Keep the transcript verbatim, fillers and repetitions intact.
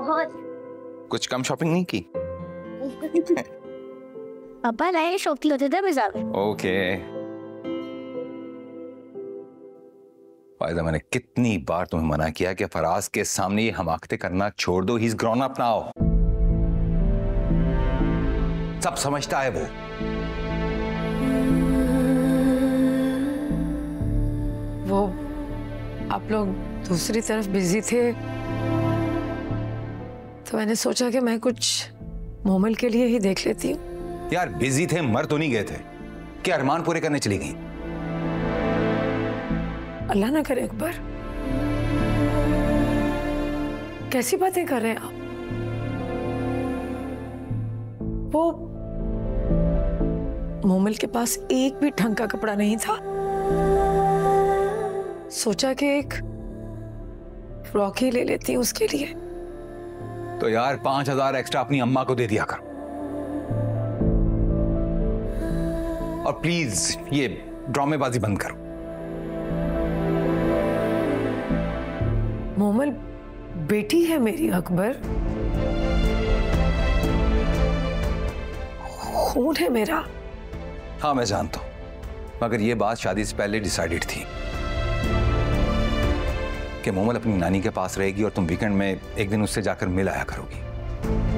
बहुत। कुछ कम शॉपिंग नहीं की? पापा नए शौकीन होते थे बाजार में। ओके। फायदा, मैंने कितनी बार तुम्हें मना किया कि फराज के सामने ये हमाकतें करना छोड़ दो। He is grown up now. सब समझता है वो। वो आप लोग दूसरी तरफ बिजी थे तो मैंने सोचा कि मैं कुछ मोमल के लिए ही देख लेती हूँ। यार बिजी थे, मर तो नहीं गए थे कि अरमान पूरे करने चली गई? अल्लाह ना करे अकबर, कैसी बातें कर रहे हैं आप? वो मोमल के पास एक भी ढंग का कपड़ा नहीं था। सोचा कि एक फ्रॉक ही ले लेती हूँ उसके लिए। तो यार पांच हजार एक्स्ट्रा अपनी अम्मा को दे दिया करो। और प्लीज ये ड्रामेबाजी बंद करो। मोमल बेटी है मेरी अकबर, खून है मेरा। हाँ मैं जानता हूं, मगर ये बात शादी से पहले डिसाइडेड थी कि मोमल अपनी नानी के पास रहेगी और तुम वीकेंड में एक दिन उससे जाकर मिल आया करोगी।